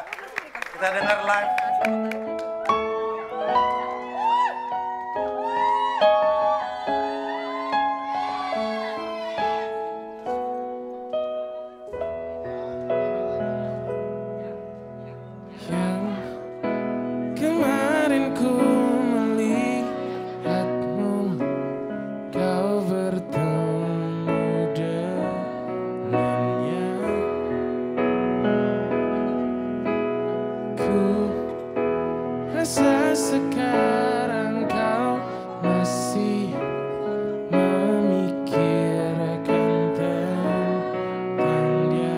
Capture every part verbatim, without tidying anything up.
Kita dengar live. Kemarin ku melihatmu, kau bertemu dengannya. Ku rasa sekarang kau masih memikirkan tentang dia.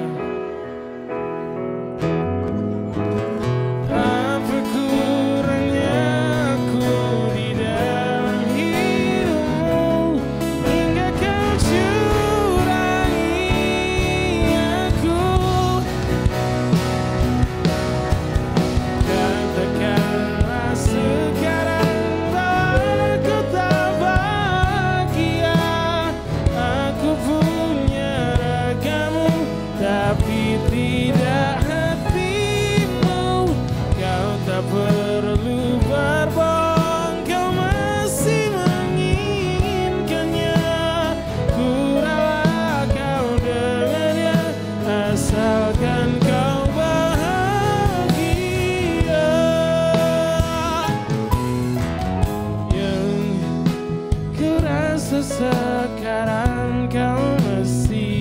Apa kurangnya aku di dalam hidupmu hingga kau curangi aku? Katakanlah sekarang bahwa aku tak bahagia. Aku punya ragamu tapi tidak hatimu. Kau tak perlu berbohong, kau masih menginginkannya. Ku rela kau dengannya asalkan kau bahagia. Yang ku rasa sekarang kau masih